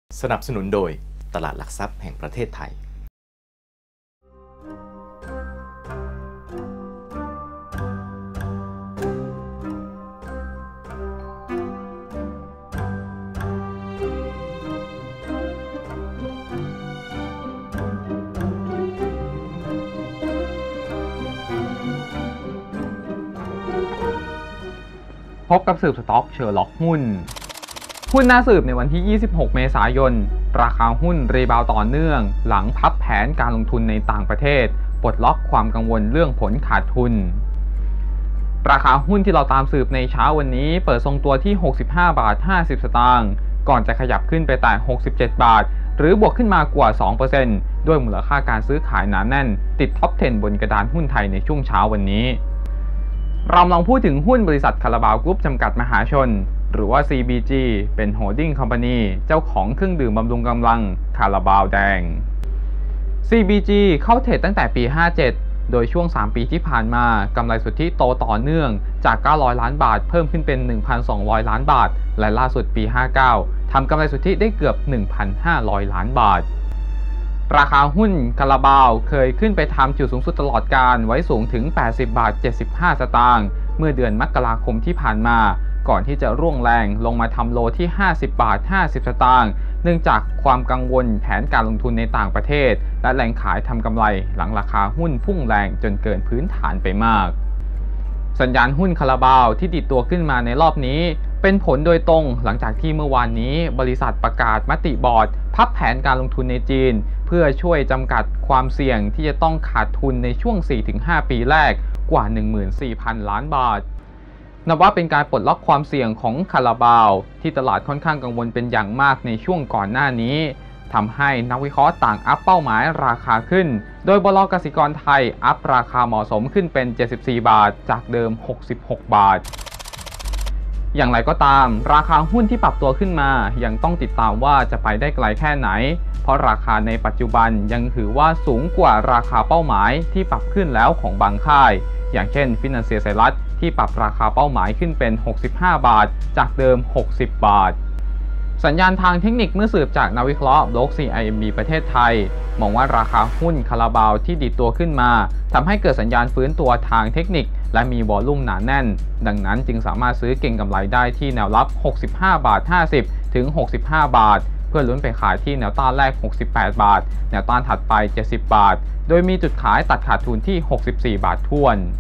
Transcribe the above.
สนับสนุนโดยตลาดหลักทรัพย์แห่งประเทศไทยพบกับสืบสต็อกเชอร์ล็อกหุ้นน่าสืบในวันที่ 26 เมษายน ราคาหุ้นรีบาวต่อเนื่องหลังพับแผนการลงทุนในต่างประเทศปลดล็อกความกังวลเรื่องผลขาดทุนราคาหุ้นที่เราตามสืบในเช้าวันนี้เปิดทรงตัวที่ 65 บาท 50 สตางค์ก่อนจะขยับขึ้นไปแต่ 67 บาทหรือบวกขึ้นมากว่า 2% ด้วยมูลค่าการซื้อขายหนาแน่นติดท็อป 10 บนกระดานหุ้นไทยในช่วงเช้าวันนี้เราลองพูดถึงหุ้นบริษัทคาราบาวกรุ๊ปจำกัดมหาชนหรือว่า CBG เป็นโฮลดิ้งคอมพานีเจ้าของเครื่องดื่มบำรุงกำลังคาราบาวแดง CBG เข้าเทรดตั้งแต่ปี 57 โดยช่วง 3 ปีที่ผ่านมากำไรสุทธิโตต่อเนื่องจาก 900 ล้านบาทเพิ่มขึ้นเป็น 1,200 ล้านบาทและล่าสุดปี 59 ทำกำไรสุทธิได้เกือบ 1,500 ล้านบาทราคาหุ้นคาราบาวเคยขึ้นไปทำจุดสูงสุดตลอดการไว้สูงถึง 80 บาท 75 สตางค์เมื่อเดือนมกราคมที่ผ่านมาก่อนที่จะร่วงแรงลงมาทำโลที่ 50 บาท 50 สตางค์เนื่องจากความกังวลแผนการลงทุนในต่างประเทศและแรงขายทำกำไรหลังราคาหุ้นพุ่งแรงจนเกินพื้นฐานไปมากสัญญาณหุ้นคาราบาวที่ดิดตัวขึ้นมาในรอบนี้เป็นผลโดยตรงหลังจากที่เมื่อวานนี้บริษัทประกาศมติบอร์ดพับแผนการลงทุนในจีนเพื่อช่วยจำกัดความเสี่ยงที่จะต้องขาดทุนในช่วง 4-5 ปีแรกกว่า 14,000 ล้านบาทนับว่าเป็นการปลดล็อกความเสี่ยงของคาราบาวที่ตลาดค่อนข้างกังวลเป็นอย่างมากในช่วงก่อนหน้านี้ทำให้นักวิเคราะห์ต่างอัพเป้าหมายราคาขึ้นโดยบล.กสิกรไทยอัพราคาเหมาะสมขึ้นเป็น 74 บาทจากเดิม 66 บาทอย่างไรก็ตามราคาหุ้นที่ปรับตัวขึ้นมายังต้องติดตามว่าจะไปได้ไกลแค่ไหนเพราะราคาในปัจจุบันยังถือว่าสูงกว่าราคาเป้าหมายที่ปรับขึ้นแล้วของบางค่ายอย่างเช่น Financial Services ที่ปรับราคาเป้าหมายขึ้นเป็น 65 บาทจากเดิม 60 บาทสัญญาณทางเทคนิคเมื่อสืบจากนักวิเคราะห์บล็อก CIMB ประเทศไทยมองว่าราคาหุ้นคาราบาวที่ดิดตัวขึ้นมาทำให้เกิดสัญญาณฟื้นตัวทางเทคนิคและมีวอลลุ่มหนาแน่นดังนั้นจึงสามารถซื้อเก็งกำไรได้ที่แนวรับ 65 บาท 50 ถึง 65 บาทเพื่อลุ้นไปขายที่แนวต้านแรก 68 บาทแนวต้านถัดไป 70 บาทโดยมีจุดขายตัดขาดทุนที่ 64 บาทถ้วน